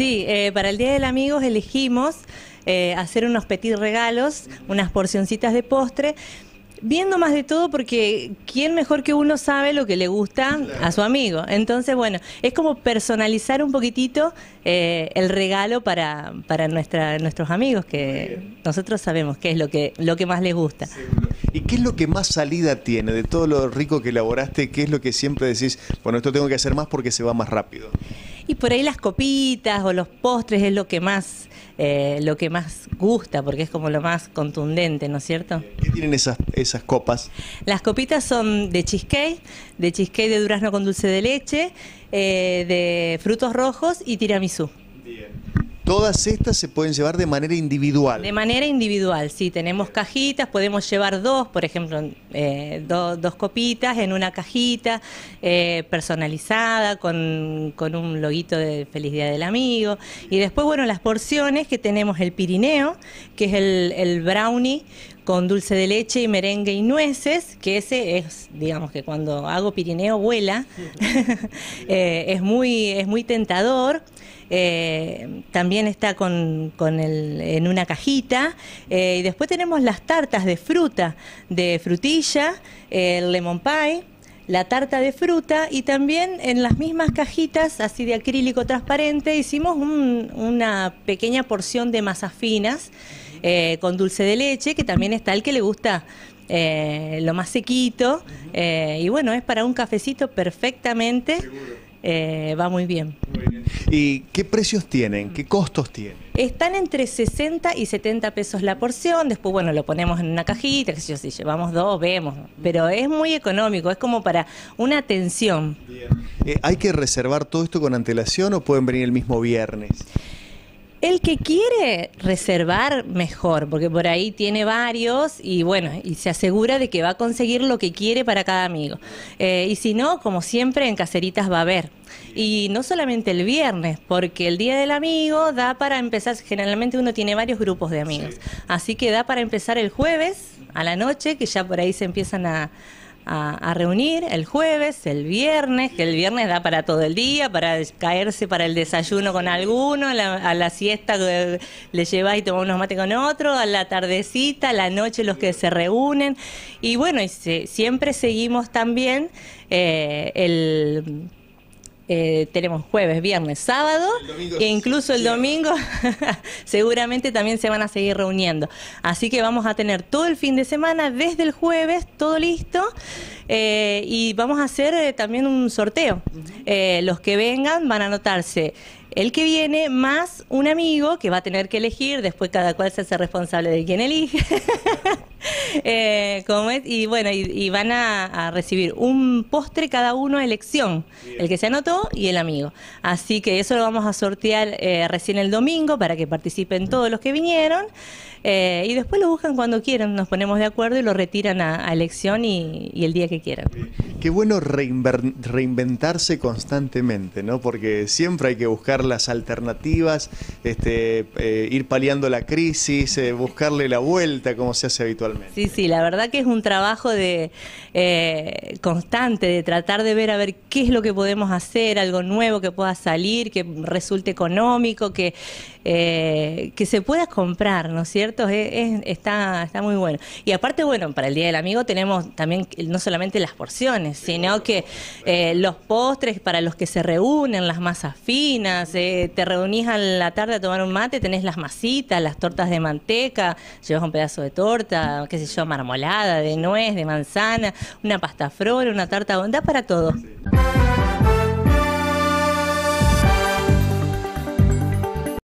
Sí, para el Día del Amigo elegimos hacer unos petit regalos, unas porcioncitas de postre, viendo más de todo porque quién mejor que uno sabe lo que le gusta a su amigo. Entonces, bueno, es como personalizar un poquitito el regalo para nuestros amigos, que nosotros sabemos qué es lo que más les gusta. Seguro. ¿Y qué es lo que más salida tiene de todo lo rico que elaboraste? ¿Qué es lo que siempre decís, bueno, esto tengo que hacer más porque se va más rápido? Y por ahí las copitas o los postres es lo que más gusta, porque es como lo más contundente, ¿no es cierto? ¿Qué tienen esas copas? Las copitas son de cheesecake de durazno con dulce de leche, de frutos rojos y tiramisú. Bien. Todas estas se pueden llevar de manera individual. De manera individual, sí, tenemos cajitas, podemos llevar dos, por ejemplo, dos copitas en una cajita personalizada con un loguito de Feliz Día del Amigo. Y después, bueno, las porciones que tenemos el Pirineo, que es el brownie con dulce de leche y merengue y nueces, que ese es, digamos que cuando hago Pirineo vuela, es muy tentador. También está en una cajita, y después tenemos las tartas de fruta, de frutilla, el lemon pie, la tarta de fruta, y también en las mismas cajitas así de acrílico transparente hicimos una pequeña porción de masas finas con dulce de leche, que también está el que le gusta lo más sequito, y bueno, es para un cafecito perfectamente. Va muy bien. Muy bien. ¿Y qué precios tienen? ¿Qué costos tienen? Están entre 60 y 70 pesos la porción. Después, bueno, lo ponemos en una cajita, que si llevamos dos, vemos. Pero es muy económico, es como para una atención. Bien. ¿Hay que reservar todo esto con antelación o pueden venir el mismo viernes? El que quiere reservar, mejor, porque por ahí tiene varios y bueno, y se asegura de que va a conseguir lo que quiere para cada amigo. Y si no, como siempre, en Caseritas va a haber. Y no solamente el viernes, porque el Día del Amigo da para empezar, generalmente uno tiene varios grupos de amigos, así que da para empezar el jueves a la noche, que ya por ahí se empiezan a reunir el jueves, el viernes, que el viernes da para todo el día, para caerse para el desayuno con alguno, a la siesta le llevas y tomás unos mates con otro, a la tardecita, a la noche los que se reúnen. Y bueno, siempre seguimos también tenemos jueves, viernes, sábado, e incluso el domingo seguramente también se van a seguir reuniendo. Así que vamos a tener todo el fin de semana, desde el jueves, todo listo, y vamos a hacer también un sorteo. Los que vengan van a anotarse el que viene más un amigo que va a tener que elegir, después cada cual se hace responsable de quién elige. Y bueno, y van a recibir un postre cada uno a elección, el que se anotó y el amigo. Así que eso lo vamos a sortear recién el domingo para que participen todos los que vinieron, y después lo buscan cuando quieran, nos ponemos de acuerdo y lo retiran a elección y el día que quieran. Qué bueno reinventarse constantemente, ¿no? Porque siempre hay que buscar las alternativas, ir paliando la crisis, buscarle la vuelta como se hace habitualmente. Sí, la verdad que es un trabajo constante de tratar de ver a ver qué es lo que podemos hacer, algo nuevo que pueda salir, que resulte económico, que se pueda comprar, ¿no es cierto? Está muy bueno. Y aparte, bueno, para el Día del Amigo tenemos también no solamente las porciones, sino que los postres para los que se reúnen, las masas finas, te reunís a la tarde a tomar un mate, tenés las masitas, las tortas de manteca, llevas un pedazo de torta, qué sé yo, marmolada, de nuez, de manzana, una pasta frola, una tarta, da para todo. Sí.